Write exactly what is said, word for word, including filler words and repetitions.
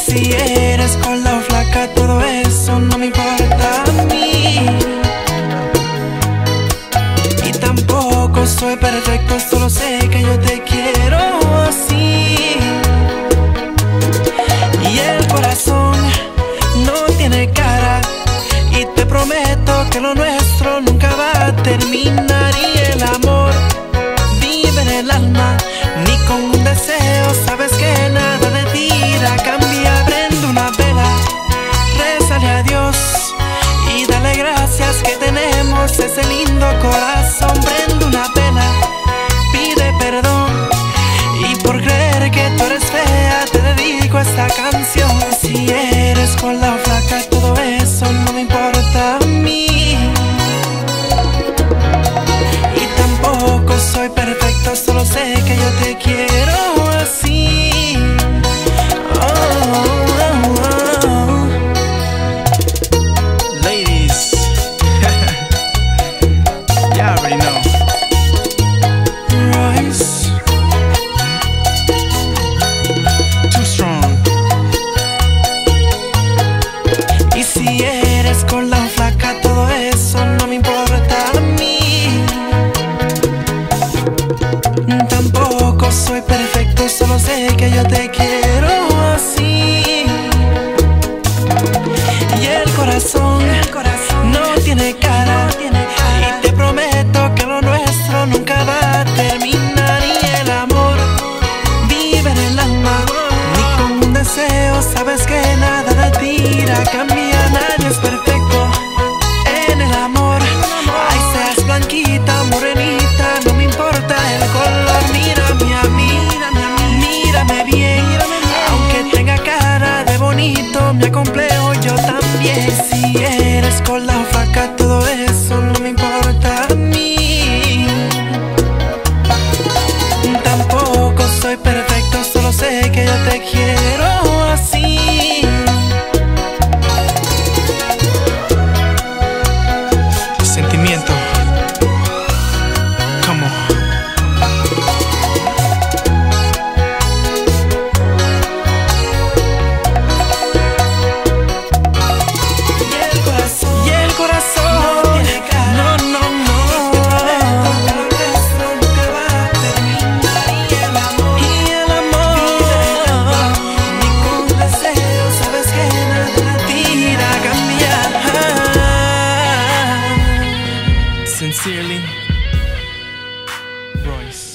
si eres gorda o flaca, todo eso no me importa a mí. Y tampoco soy perfecto, solo sé que yo te quiero así. Y el corazón no tiene cara, y te prometo que lo nuestro nunca va a terminar. Y el amor vive en el alma, ni con un deseo, sabes que nada de ti irá a cambiar. Prende una vela, rézale a Dios y dale gracias que tenemos ese lindo corazón. Prende una vela, pide perdón, y por creer que tú eres fea te dedico esta canción. Si eres gorda o flaca, todo eso no me importa a mí. Y tampoco soy perfecto, solo sé que yo te quiero así. Oh, oh, oh. Ladies, you already know. Royce, Too strong. y si eres gorda o flaca, todo eso no me importa a mí. Tampoco soy perfecto, solo sé que yo te quiero así. Y el corazón, no tiene cara, y te prometo que lo nuestro nunca va a terminar. Y el amor vive en el alma, ni con un deseo, sabes que nada de ti irá a cambiar. Nadie es perfecto en el amor, ay, seas blanquita, morenita, no me importa el color. Mírame a mí, mírame bien, aunque tenga cara de bonito, me acomplejo yo también. Si eres gorda o flaca, todo eso no me importa a mí. Tampoco soy perfecto, solo sé que yo te quiero así. Sentimiento. Come on. Y el corazón, y el corazón no tiene cara, no, no, no. Lo nuestro nunca va a terminar. Y el amor, y el amor, ni con deseo, sabes que nada de ti irá a cambiar. Sincerely, Royce.